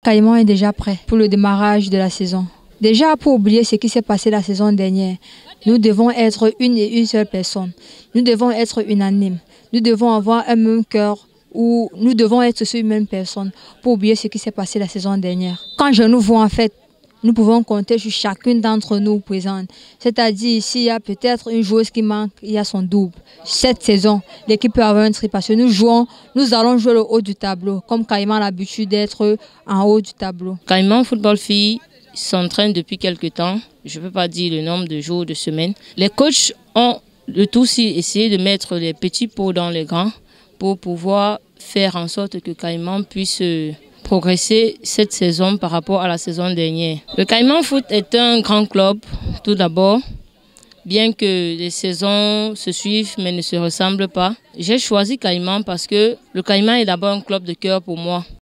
Caïman est déjà prêt pour le démarrage de la saison. Déjà, pour oublier ce qui s'est passé la saison dernière, nous devons être une et une seule personne. Nous devons être unanimes. Nous devons avoir un même cœur ou nous devons être sur une même personne pour oublier ce qui s'est passé la saison dernière. Quand je nous vois en fait, nous pouvons compter sur chacune d'entre nous présentes. C'est-à-dire, s'il y a peut-être une joueuse qui manque, il y a son double. Cette saison, l'équipe peut avoir un tri parce que nous allons jouer le haut du tableau, comme Caïman a l'habitude d'être en haut du tableau. Caïman Football Filles s'entraîne depuis quelques temps. Je ne peux pas dire le nombre de jours, de semaines. Les coachs ont le tout aussi essayé de mettre les petits pots dans les grands pour pouvoir faire en sorte que Caïman puisse progresser cette saison par rapport à la saison dernière. Le Caïman Foot est un grand club, tout d'abord, bien que les saisons se suivent mais ne se ressemblent pas. J'ai choisi Caïman parce que le Caïman est d'abord un club de cœur pour moi.